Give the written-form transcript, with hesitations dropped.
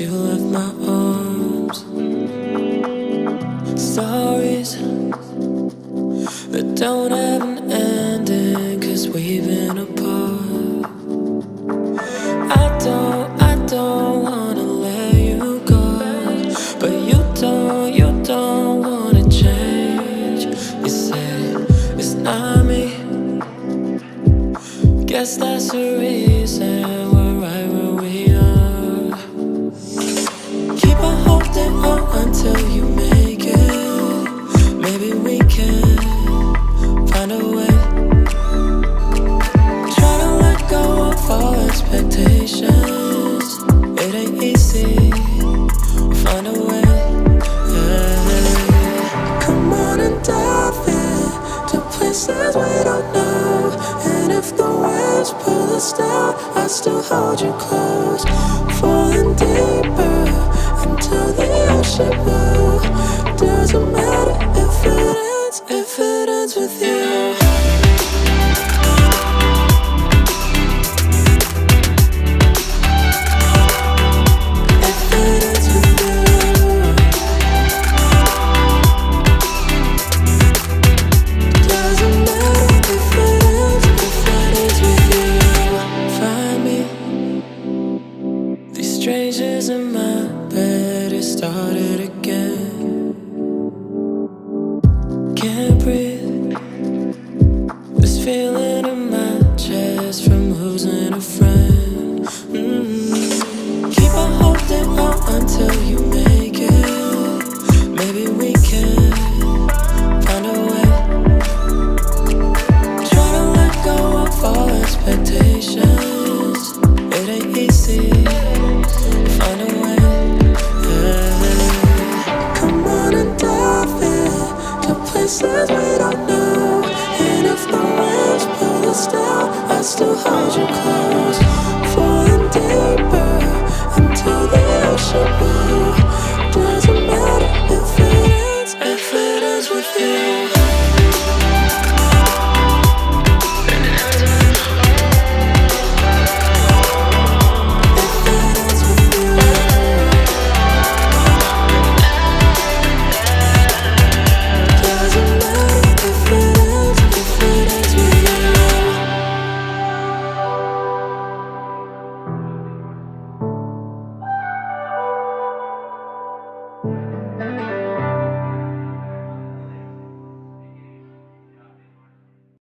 you left my arms. Stories that don't have an ending, 'cause we've been apart. I don't wanna let you go, but you don't wanna change. You say it's not me. Guess that's the reason we're right where we are. Keep on holding on until you make it. Maybe we can find a way. Try to let go of all expectations. It ain't easy. Find a way. Yeah. Come on and dive in to places we don't know. And if the waves pull us down, I still hold you close. Falling deeper until the ocean blue. Doesn't matter if it ends with you. Strangers in my bed, it started again. Can't breathe. This feeling in my chest from losing a friend. Keep on holding on until you make it. Maybe we can find a way. Try to let go of all expectations. It ain't easy. Find a way, yeah. Come on and dive in to places we don't know. And if the waves pull us down, I still hold you close. Falling deeper until the ocean.